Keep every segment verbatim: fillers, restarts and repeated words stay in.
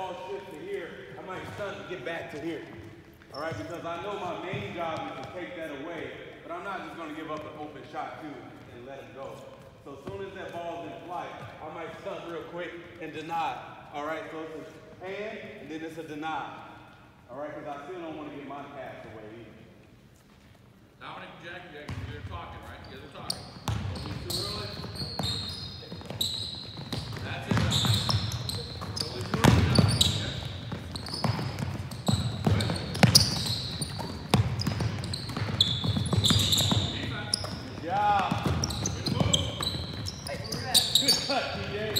ball shifts to here, I might stunt to get back to here. All right, because I know my main job is to take that away, but I'm not just going to give up an open shot too and let him go. So as soon as that ball's in flight, I might stunt real quick and deny. All right, so it's a hand and then it's a deny. All right, because I still don't want to get my pass away either. Dominic and Jackie, you're talking, right? You guys are talking. Don't leave too early. That's it, Dominic. Don't leave too early, Dominic. Good. Yeah. Good move. Good cut, T J.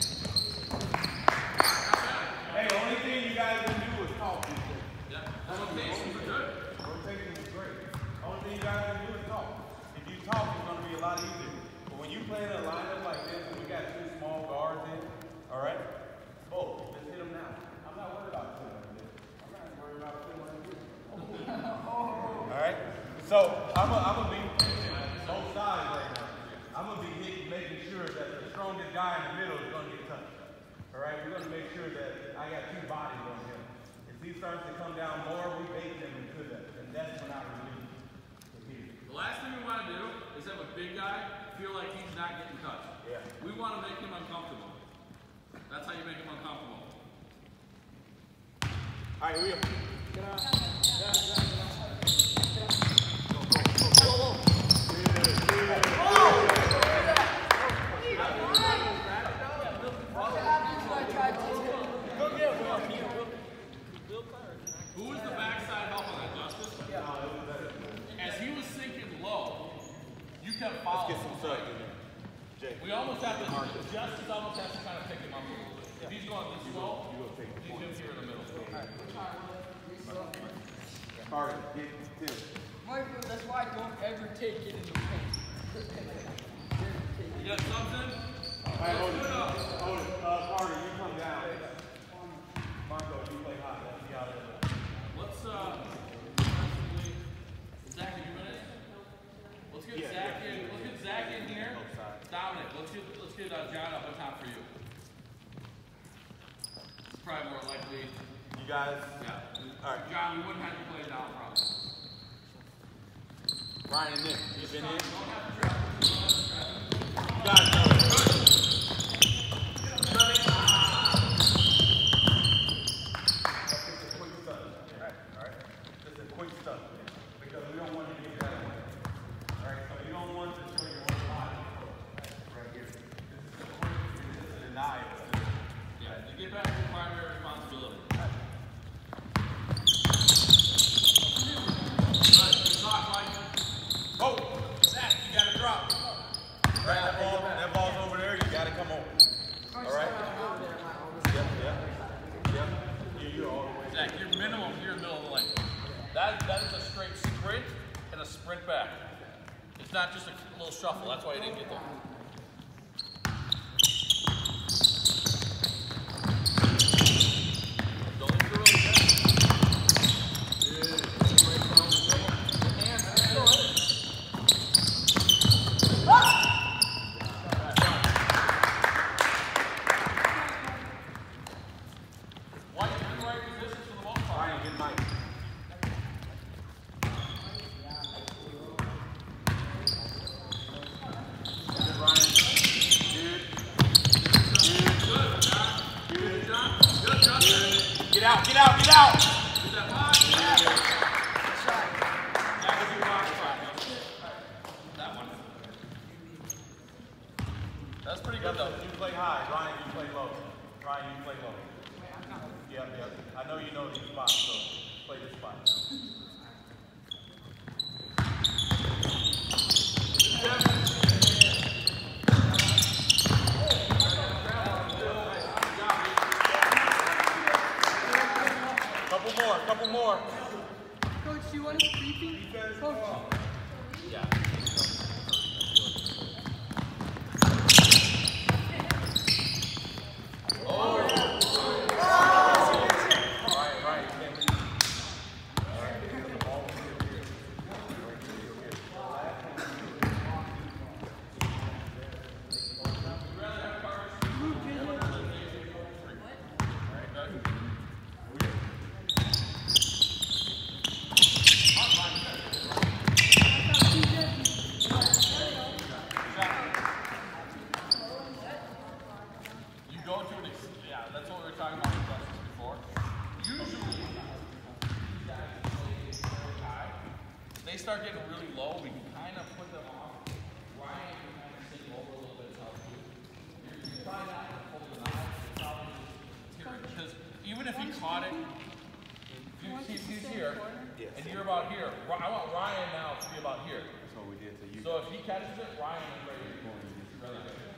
Hey, the only thing you guys can do is talk. Yeah, rotations are good. Rotation is great. The only thing you guys can do is talk. If you talk, it's going to be a lot easier. But when you play in a lineup like this, and we got two small guards in, all right? Oh, just hit them now. I'm not worried about two like this. I'm not worried about two like this. All right? So I'm going to be pitching both sides right now. I'm going to be hitting, making sure that the strongest guy in the middle is going to get touched. All right? We're going to make sure that I got two bodies on him. If he starts to come down more, we bait him into that. And that's when I release. The last thing we want to do is have a big guy feel like he's not getting touched. Yeah. We want to make him uncomfortable. That's how you make him uncomfortable. All right, here we go. Get out. Get out. Get out. Who was the backside help on that, Justice? As he was sinking low, you kept following. Let's get some suck in there. Jay. We almost have to, Justice almost has to kind of pick him up a little bit. If he's going this slow, he's him here in the middle. Carter, get Tim. Michael, that's why I don't ever take it in the paint. You got something? All right, hold it. Hold it. Uh, Carter, you come down. Marco, you play hot. Let's see how that goes. Let's, uh, possibly, Zach, in a minute. Let's get Yeah, Zach yeah. in. Let's get Zach in here. Dominic, let's get let's get uh, John up on top for you. It's probably more likely. You guys? Yeah. All right. John, we wouldn't have to play down probably. Ryan and Nick, you been in? Don't have to trap. Don't have to trap. You guys know it. Zach, you're minimum here in the middle of the lane. That, that is a straight sprint and a sprint back. It's not just a little shuffle. That's why you didn't get there. Don't leave too early, Zach. Get out, get out, get out! Get that box. Yeah. That was your box spot. That one. That's pretty good, though. You play high, Ryan, you play low. Ryan, you play low. Yep, yep. I know you know these spots, so play this spot now. Couple more, couple more. Coach, do you want a creepy? Coach. Yeah. Oh! Right, right. All right, the ball is here. We'd rather have cars. they start getting really low, we can kind of put them off. Ryan can kind of sink over a little bit, help too. You're, you're probably not going to pull the knife, you're probably just because even if he caught it, if you, he's, he's here, and you're about here. I want Ryan now to be about here. That's what we did to you. So if he catches it, Ryan is right here.